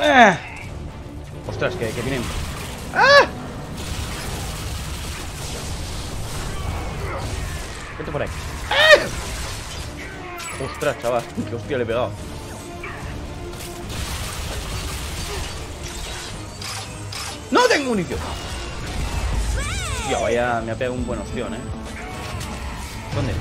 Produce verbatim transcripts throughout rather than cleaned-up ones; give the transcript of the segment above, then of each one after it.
Eh. Ostras, que, que vienen. ¡Ah! Vete por ahí. ¡Ah! Ostras, chaval, qué hostia le he pegado. ¡No tengo munición! Tío, vaya, me ha pegado un buen ostión, eh. ¿Dónde?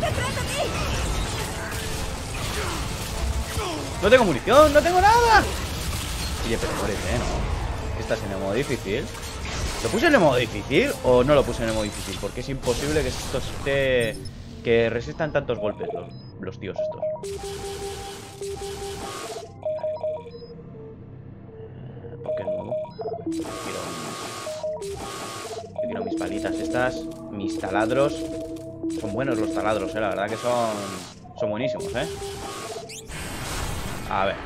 No tengo munición, no tengo nada. Oye, pero muérete, ¿no? ¿Qué estás en el modo difícil? ¿Lo puse en el modo difícil o no lo puse en el modo difícil? Porque es imposible que esto esté... que resistan tantos golpes los, los tíos estos. ¿Por qué nuevo? Quiero mis... Yo quiero mis palitas estas. Mis taladros. Son buenos los taladros, eh. La verdad que son... Son buenísimos, eh. A ver.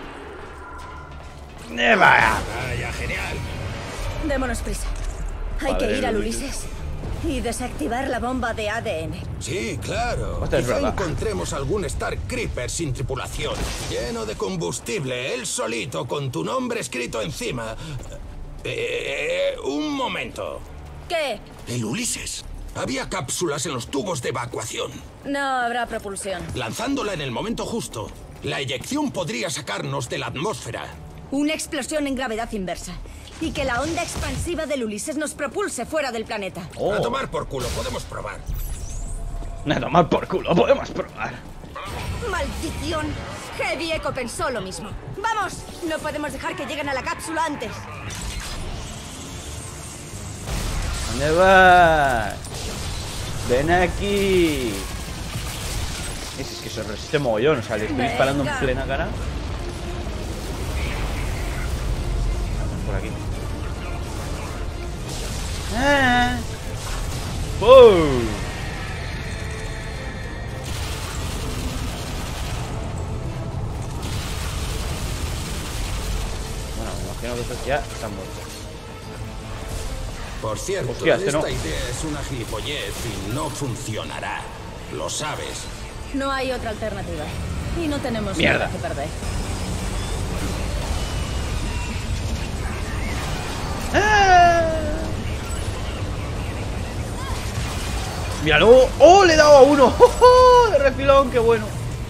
¡Vaya! ¡Vaya, genial! Démonos prisa. Hay Vale, que ir al Ulises. Ulises y desactivar la bomba de A D N. Sí, claro. Hostia, es Quizá verdad. encontremos algún Star Creeper sin tripulación, lleno de combustible, él solito, con tu nombre escrito encima. Eh, un momento. ¿Qué? El Ulises. Había cápsulas en los tubos de evacuación. No habrá propulsión. Lanzándola en el momento justo, la eyección podría sacarnos de la atmósfera. Una explosión en gravedad inversa. Y que la onda expansiva del Ulises nos propulse fuera del planeta. Oh. A tomar por culo, podemos probar. A tomar por culo, podemos probar. ¡Maldición! Heavy Echo pensó lo mismo. ¡Vamos! No podemos dejar que lleguen a la cápsula antes. ¿Dónde vas? Ven aquí. Es, es que se resiste mogollón. O sea, le estoy Venga. disparando en plena cara. Vamos por aquí. ¡Ah! ¡Boom! Bueno, me imagino que estos ya están muertos. Por cierto, Hostia, este esta no. idea es una gilipollez y no funcionará. Lo sabes. No hay otra alternativa. Y no tenemos Mierda. nada que perder. ¡Ah! ¡Míralo! ¡Oh! Le he dado a uno. ¡Oh, oh! De refilón, qué bueno.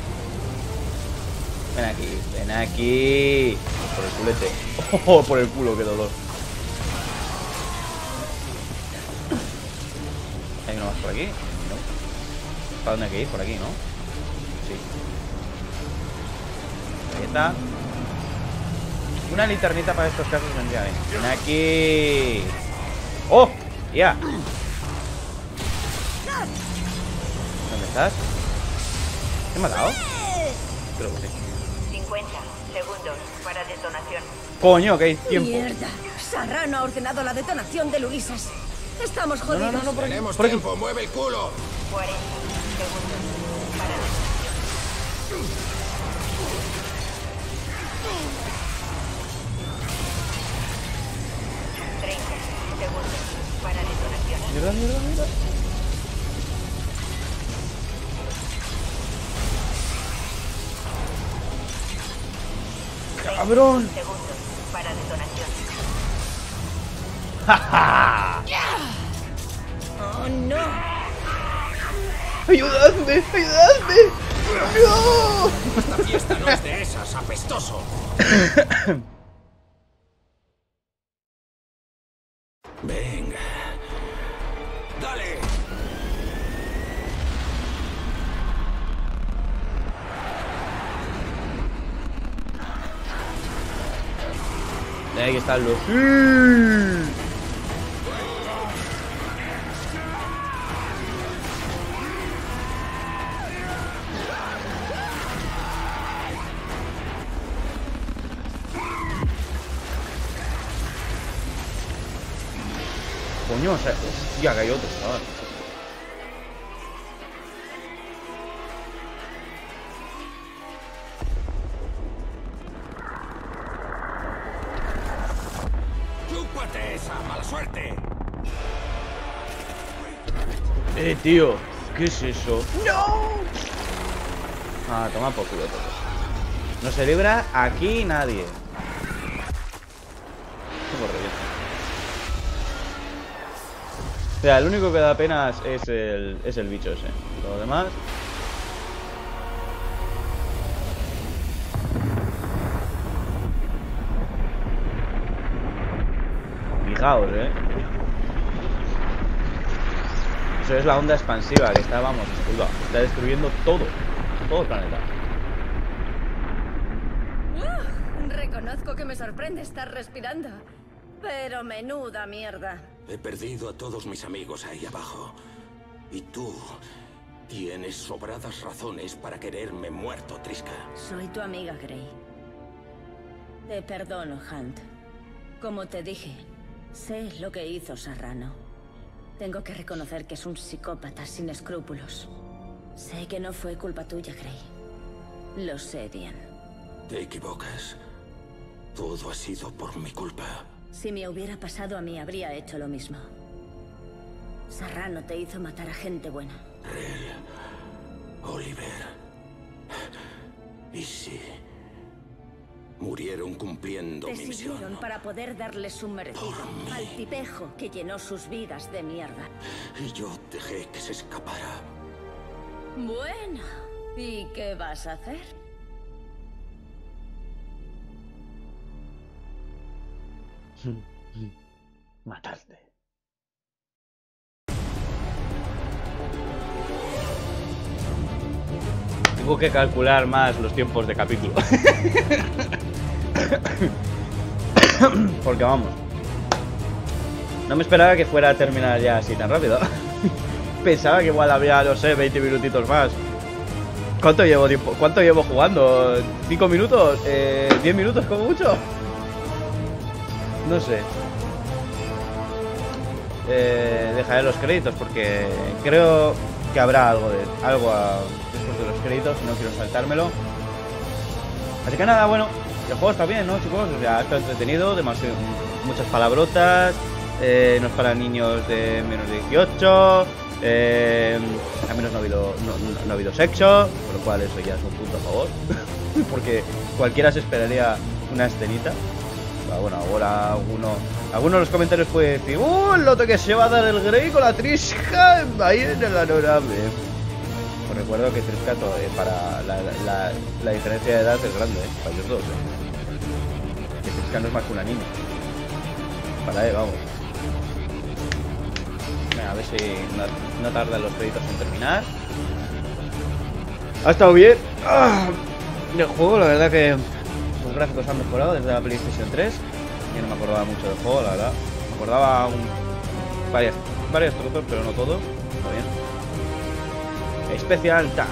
Ven aquí, ven aquí. Por el culete. ¡Oh! Por el culo, qué dolor. ¿Hay uno más por aquí? No. ¿Para dónde hay que ir? Por aquí, ¿no? Sí. Ahí está. Una linternita para estos casos vendría bien. Ven aquí. ¡Oh! ¡Ya! ¿Dónde estás? ¿Te he matado? Creo que sí. cincuenta segundos para detonación. Coño, que hay tiempo. ¡Mierda! Sarrano ha ordenado la detonación del Ulises. Estamos No, jodidos. no, no, no, por aquí. Tenemos Por aquí. tiempo, mueve el culo. cuarenta segundos para detonación. treinta segundos para detonación. Mierda, mierda, mierda. ¡Cabrón! Segundos para detonación. ¡Ja, ja! ¡Oh, no! ¡Ayudadme! ¡Ayudadme! ¡No! Esta fiesta no es de esas, apestoso. Venga. Dale. Ahí están los... ¡Sí! Coño, o sea, hostia, que hay otro, chaval. Chúpate esa, mala suerte. Eh, tío, ¿qué es eso? ¡No! Ah, toma por culo todo. No se libra aquí nadie. sea, el único que da pena es el, es el bicho ese. Lo demás... Fijaos, eh. Eso es la onda expansiva que está, vamos, está destruyendo todo. Todo el planeta. Uh, reconozco que me sorprende estar respirando. Pero menuda mierda. He perdido a todos mis amigos ahí abajo. Y tú tienes sobradas razones para quererme muerto, Triska. Soy tu amiga, Grey. Te perdono, Hunt. Como te dije, sé lo que hizo Serrano. Tengo que reconocer que es un psicópata sin escrúpulos. Sé que no fue culpa tuya, Grey. Lo sé bien. Te equivocas. Todo ha sido por mi culpa. Si me hubiera pasado a mí, habría hecho lo mismo. Serrano te hizo matar a gente buena. Rel, Oliver, Izzy murieron cumpliendo Te mi misión. siguieron para poder darles un merecido al tipejo que llenó sus vidas de mierda. Y yo dejé que se escapara. Bueno, ¿y qué vas a hacer? Matarte. Tengo que calcular más los tiempos de capítulo. Porque vamos, no me esperaba que fuera a terminar ya así tan rápido. Pensaba que igual había, no sé, veinte minutitos más. ¿Cuánto llevo tiempo? ¿Cuánto llevo jugando? ¿cinco minutos? Eh, ¿diez minutos como mucho? No sé. Eh, dejaré los créditos porque creo que habrá algo de algo a, después de los créditos. No quiero saltármelo. Así que nada, bueno, el juego está bien, ¿no, chicos? O sea, está entretenido, demasiado, muchas palabrotas. Eh, no es para niños de menos de dieciocho. Eh, al menos no ha habido no, no, no ha habido sexo, por lo cual eso ya es un punto a favor. Porque cualquiera se esperaría una escenita. Bueno, ahora alguno, alguno de los comentarios puede decir: ¡Uh, el lote que se va a dar el Grey con la Triska ahí en el honorable! Os recuerdo que Triska, eh, para la, la, la diferencia de edad es grande, ¿eh? Para ellos dos, ¿eh? Que Triska no es más que una niña. Para él, vamos. Venga, a ver si no, no tardan los créditos en terminar. Ha estado bien. ¡Ah! El juego, la verdad que los gráficos han mejorado desde la PlayStation tres. Yo no me acordaba mucho del juego, la verdad. Me acordaba un, varias, varios trozos, pero no todos. Está bien. Especial Tag.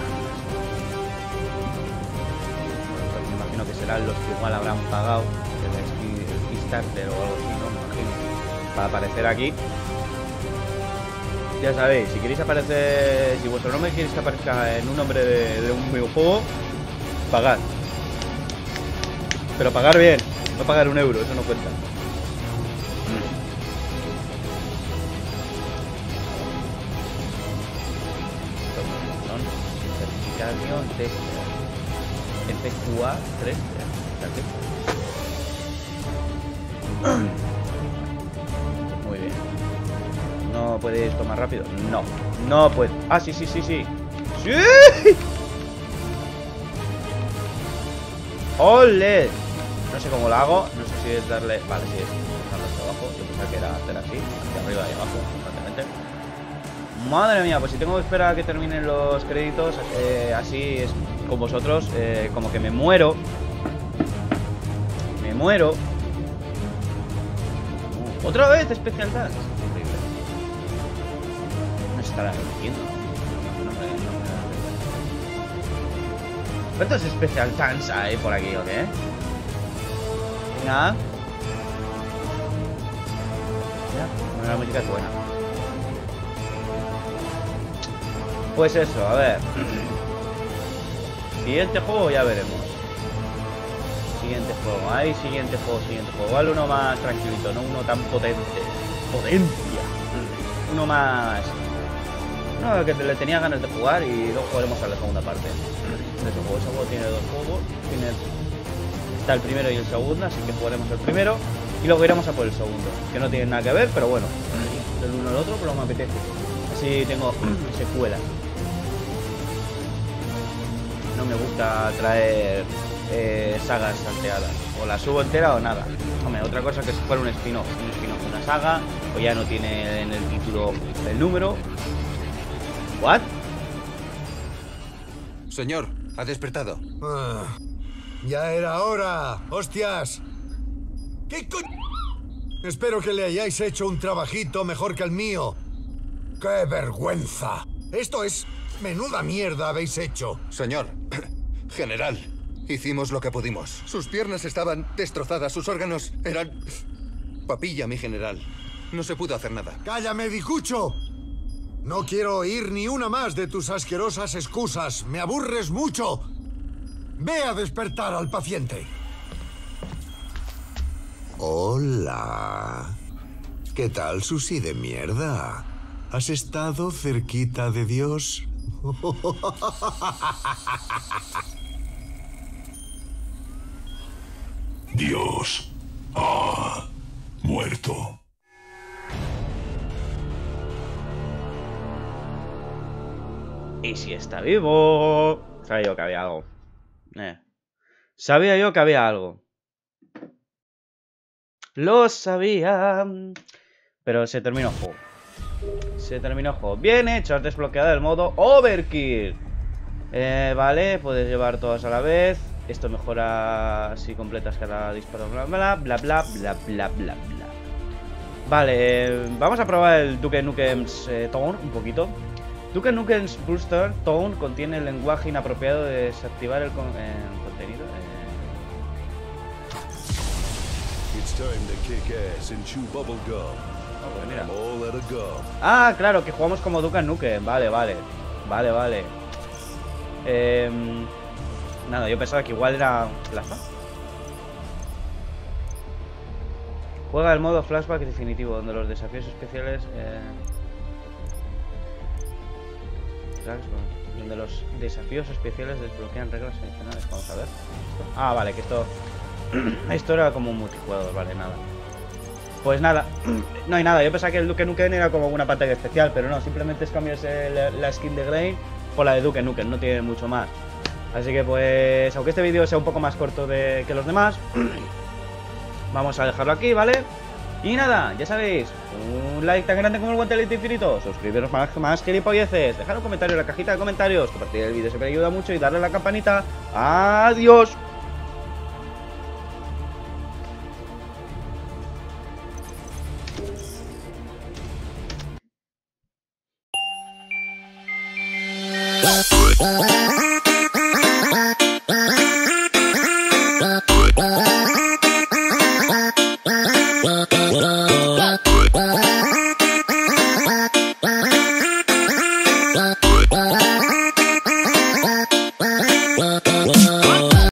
Bueno, me imagino que serán los que igual habrán pagado el Kickstarter o algo así, ¿no? Me imagino. Para aparecer aquí. Ya sabéis, si queréis aparecer, si vuestro nombre queréis que aparezca en un nombre de, de un videojuego, pagad. Pero pagar bien, no pagar un euro, eso no cuenta. Certificación tester. Efectuar tres. Muy bien. ¿No puedes tomar rápido? No, no puedo. Ah, sí, sí, sí, sí. ¡Sí! ¡Ole! No sé cómo lo hago, no sé si es darle... Vale, sí, es darle hacia abajo. Yo pensaba que era hacer así, de arriba y abajo, constantemente. Madre mía, pues si tengo que esperar a que terminen los créditos, eh, así es con vosotros, eh, como que me muero. Me muero. Uh, ¿Otra vez Special Dance? Increíble. No se estará repitiendo. No, no, no, no. ¿Cuántos Special Dance hay por aquí o qué? Venga. Mira, la música es buena. Pues eso, a ver. Siguiente juego ya veremos. Siguiente juego, ahí siguiente juego, siguiente juego. Vale, uno más tranquilito, no uno tan potente. Potencia. Uno más... No, que le tenía ganas de jugar y luego jugaremos a la segunda parte de ese juego. Ese juego tiene dos juegos. Tiene... Está el primero y el segundo, así que jugaremos el primero. Y luego iremos a por el segundo, que no tiene nada que ver, pero bueno. del uno al otro, pero me apetece. Así tengo secuela. No me gusta traer eh, sagas salteadas. O la subo entera o nada. Hombre, otra cosa que si fuera un spin-off. Un spin-off de una saga, o ya no tiene en el título el número. ¿What? Señor, ha despertado. Ah, ya era hora. ¡Hostias! ¿Qué co... Espero que le hayáis hecho un trabajito mejor que el mío. ¡Qué vergüenza! Esto es... menuda mierda habéis hecho. Señor, general, hicimos lo que pudimos. Sus piernas estaban destrozadas, sus órganos eran... papilla, mi general. No se pudo hacer nada. ¡Cállame, Dicucho! No quiero oír ni una más de tus asquerosas excusas. ¡Me aburres mucho! Ve a despertar al paciente. Hola. ¿Qué tal, Susi de mierda? ¿Has estado cerquita de Dios? Dios ha muerto. ¿Y si está vivo? Sabía yo que había algo. Eh. Sabía yo que había algo. Lo sabía. Pero se terminó el juego. Se terminó el juego. Bien hecho, has desbloqueado el modo Overkill. Eh, vale, puedes llevar todas a la vez. Esto mejora si completas cada disparo. Bla, bla, bla, bla, bla, bla, bla, bla. Vale, eh, vamos a probar el Duke Nukem's eh, Tone un poquito. Duke Nukem's Booster Tone contiene el lenguaje inapropiado de desactivar el, con eh, contenido. Eh. It's time to kick ass and chew bubble gum. Oh, pues mira. I'm all out of gum. Ah, claro, que jugamos como Duke Nukem. Vale, vale. Vale, vale. Eh, nada, yo pensaba que igual era Plaza. Juega el modo flashback definitivo, donde los desafíos especiales... Eh... Donde los desafíos especiales desbloquean reglas adicionales. Vamos a ver. Ah, vale, que esto... esto era como un multijugador, vale, nada. Pues nada, no hay nada. Yo pensaba que el Duke Nukem era como una pantalla especial, pero no, simplemente es cambias el, la skin de Grain por la de Duke Nukem, no tiene mucho más. Así que pues, aunque este vídeo sea un poco más corto de, que los demás, vamos a dejarlo aquí, ¿vale? Y nada, ya sabéis, un like tan grande como el guantelete infinito, suscribiros más, más gilipolleces, dejar un comentario en la cajita de comentarios, compartir el vídeo siempre ayuda mucho y darle a la campanita. ¡Adiós! Wow.